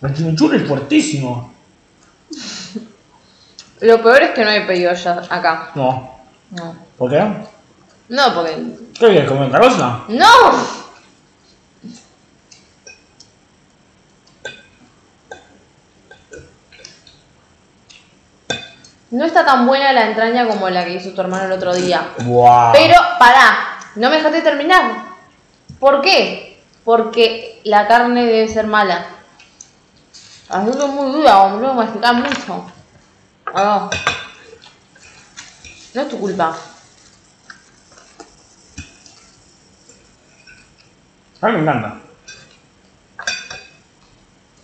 El chimichurri es fuertísimo. Lo peor es que no hay pedido ya acá. No. No. ¿Por qué? No, porque... ¿Qué quieres comer otra cosa? ¡No! No está tan buena la entraña como la que hizo tu hermano el otro día. Wow. Pero, pará, no me dejaste terminar. ¿Por qué? Porque la carne debe ser mala. Hacerlo muy dura, boludo, masticar mucho. Ah, no es tu culpa. A mí me encanta.